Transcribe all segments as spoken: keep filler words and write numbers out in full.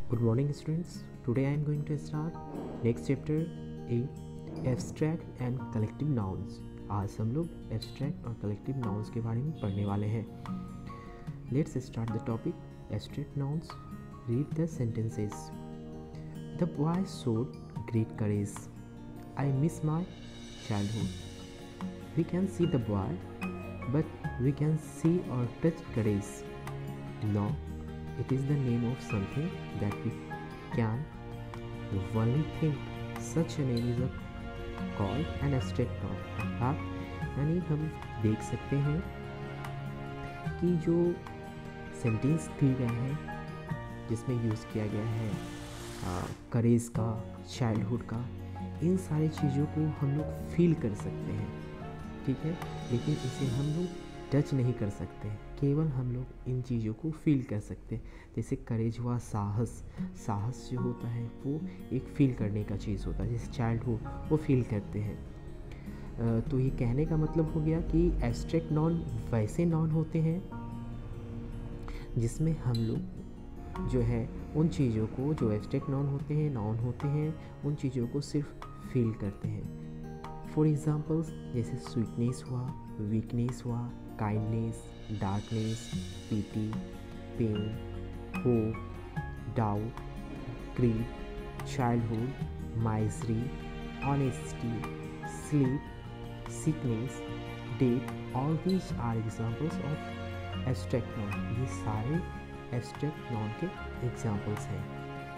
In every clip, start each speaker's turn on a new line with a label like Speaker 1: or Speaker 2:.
Speaker 1: Good morning students. Today I am going to start next chapter A abstract and collective nouns. आज हम लोग abstract और collective nouns के बारे में पढ़ने वाले हैं. Let's start the topic. Abstract nouns. Read the sentences. The boy showed great courage. I miss my childhood. We can see the boy, but we can see or touch courage. No, it is the name of something that we can only think. Such a name is a called an abstract noun. अर्थात यानी हम देख सकते हैं कि जो sentence दिए गए हैं जिसमें यूज़ किया गया है करेज का, चाइल्डहुड का, इन सारी चीज़ों को हम लोग फील कर सकते हैं, ठीक है, लेकिन इसे हम लोग टच नहीं कर सकते. केवल हम लोग इन चीज़ों को फील कर सकते हैं. जैसे करेज हुआ साहस. साहस जो होता है वो एक फील करने का चीज़ होता है. जैसे चाइल्डहुड वो फील करते हैं. तो ये कहने का मतलब हो गया कि एब्स्ट्रैक्ट नॉन वैसे नॉन होते हैं जिसमें हम लोग जो है उन चीज़ों को, जो एब्स्ट्रैक्ट नॉन होते हैं, नॉन होते हैं, उन चीज़ों को सिर्फ फील करते हैं. फॉर एग्जांपल्स जैसे स्वीटनेस हुआ, वीकनेस हुआ, kindness, darkness, pity, pain, hope, doubt, greed, childhood, misery, honesty, sleep, sickness, death. All these are examples of abstract noun. ये सारे abstract noun के examples हैं.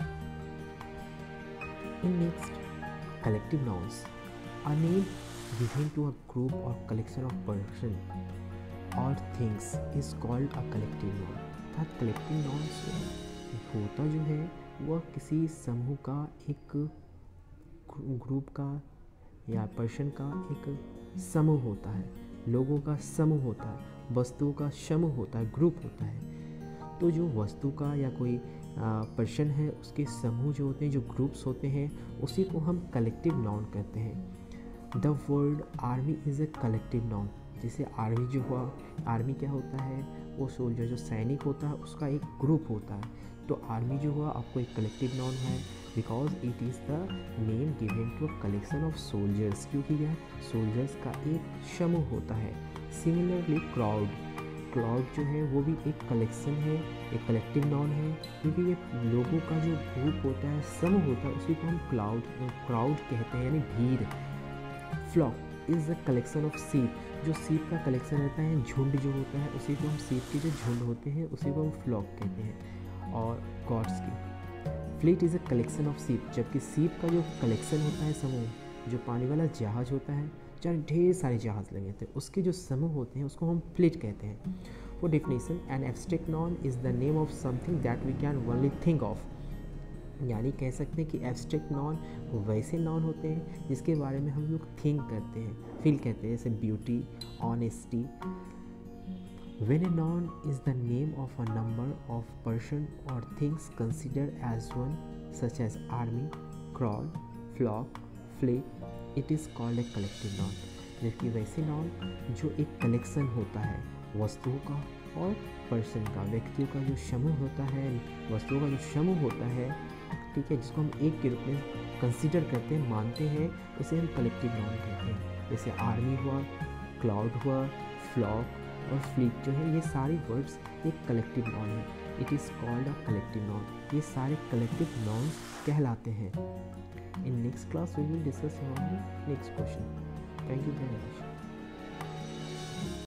Speaker 1: In next, collective nouns. A name given to a group or collection of person or things is called a collective noun. अर्थात collective nouns होता जो है वह किसी समूह का, एक ग्रुप का या पर्सन का एक समूह होता है, लोगों का समूह होता है, वस्तुओं का समूह होता है, ग्रुप होता है. तो जो वस्तु का या कोई पर्सन है उसके समूह जो होते हैं, जो ग्रुप्स होते हैं, उसी को हम कलेक्टिव नाउन कहते हैं. The word army is a collective noun. जैसे आर्मी जो हुआ, आर्मी क्या होता है, वो सोल्जर जो सैनिक होता है उसका एक ग्रुप होता है. तो आर्मी जो हुआ आपको एक कलेक्टिव नाउन है because it is the name given to a collection of soldiers, क्योंकि यह सोल्जर्स का एक समूह होता है. सिमिलरली क्राउड, क्राउड जो है वो भी एक कलेक्शन है, एक कलेक्टिव नाउन है, क्योंकि ये लोगों का जो ग्रुप होता है, समूह होता है, उसी को हम क्लाउड क्राउड कहते हैं, यानी भीड़. Flock is a collection of sheep. जो सीप का कलेक्शन रहता है, झुंड जो होता है, उसी को हम सीप के जो झुंड होते हैं उसी को हम फ्लॉक कहते हैं. और गॉड्स की fleet is a collection of ships. जबकि सीप का जो कलेक्शन होता है, समूह, जो पानी वाला जहाज होता है, चाहे ढेर सारे जहाज लगे थे, उसके जो समूह होते हैं उसको हम फ्लीट कहते हैं. For definition, an abstract noun is the name of something that we can only think of. यानी कह सकते हैं कि एब्स्ट्रैक्ट नॉन वैसे नॉन होते हैं जिसके बारे में हम लोग थिंक करते हैं, फील करते हैं. जैसे beauty, honesty. When a noun is the name of a number of person or things considered as one, such as army, crowd, flock, fleet, it is called a collective noun. जबकि वैसे noun जो एक collection होता है वस्तुओं का और person का, व्यक्तियों का जो समूह होता है, वस्तुओं का जो समूह होता है, ठीक है, जिसको हम एक के रूप में कंसिडर करते हैं, मानते हैं, उसे हम कलेक्टिव नाउन कहते हैं. जैसे आर्मी हुआ, क्लाउड हुआ, फ्लॉक और फ्लीट जो है, ये सारे वर्ड्स एक कलेक्टिव नाउन है. It is called a collective noun. ये सारे कलेक्टिव नाउन्स कहलाते हैं. In next class we will discuss about next question. Thank you very much.